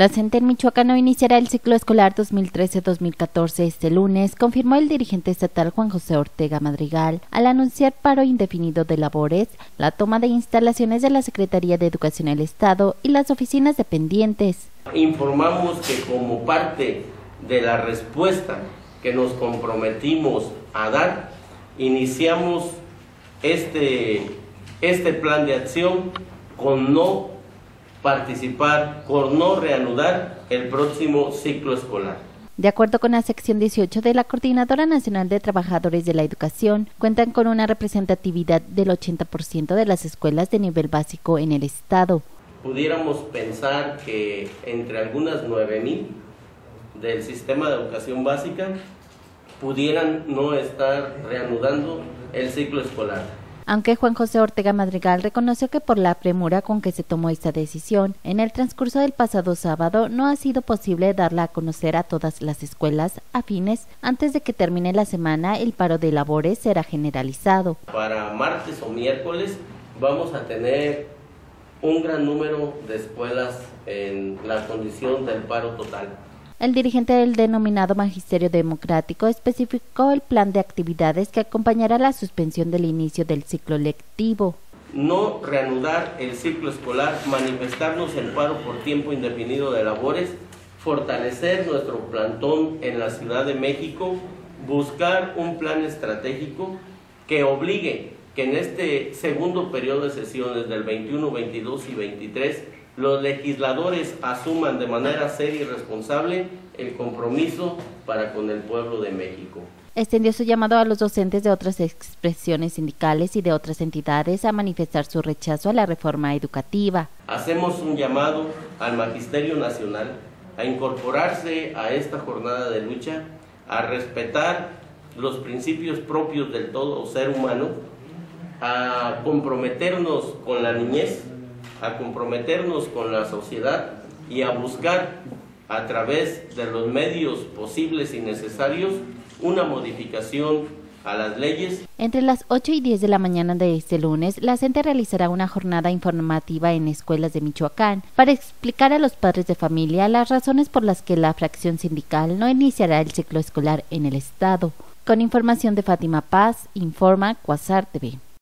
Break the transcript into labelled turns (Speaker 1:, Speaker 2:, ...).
Speaker 1: La CENTE en Michoacán no iniciará el ciclo escolar 2013-2014 este lunes, confirmó el dirigente estatal Juan José Ortega Madrigal, al anunciar paro indefinido de labores, la toma de instalaciones de la Secretaría de Educación del Estado y las oficinas dependientes.
Speaker 2: Informamos que como parte de la respuesta que nos comprometimos a dar, iniciamos este plan de acción con no participar, por no reanudar el próximo ciclo escolar.
Speaker 1: De acuerdo con la sección 18 de la Coordinadora Nacional de Trabajadores de la Educación, cuentan con una representatividad del 80% de las escuelas de nivel básico en el estado.
Speaker 2: Pudiéramos pensar que entre algunas 9,000 del sistema de educación básica pudieran no estar reanudando el ciclo escolar.
Speaker 1: Aunque Juan José Ortega Madrigal reconoció que por la premura con que se tomó esta decisión, en el transcurso del pasado sábado no ha sido posible darla a conocer a todas las escuelas afines. Antes de que termine la semana, el paro de labores será generalizado.
Speaker 2: Para martes o miércoles vamos a tener un gran número de escuelas en la condición del paro total.
Speaker 1: El dirigente del denominado Magisterio Democrático especificó el plan de actividades que acompañará la suspensión del inicio del ciclo lectivo.
Speaker 2: No reanudar el ciclo escolar, manifestarnos en paro por tiempo indefinido de labores, fortalecer nuestro plantón en la Ciudad de México, buscar un plan estratégico que obligue que en este segundo periodo de sesiones del 21, 22 y 23 los legisladores asuman de manera seria y responsable el compromiso para con el pueblo de México.
Speaker 1: Extendió su llamado a los docentes de otras expresiones sindicales y de otras entidades a manifestar su rechazo a la reforma educativa.
Speaker 2: Hacemos un llamado al Magisterio Nacional a incorporarse a esta jornada de lucha, a respetar los principios propios del todo ser humano, a comprometernos con la niñez, a comprometernos con la sociedad y a buscar a través de los medios posibles y necesarios una modificación a las leyes.
Speaker 1: Entre las 8 y 10 de la mañana de este lunes, la CENTE realizará una jornada informativa en escuelas de Michoacán para explicar a los padres de familia las razones por las que la fracción sindical no iniciará el ciclo escolar en el estado. Con información de Fátima Paz, informa Cuasar TV.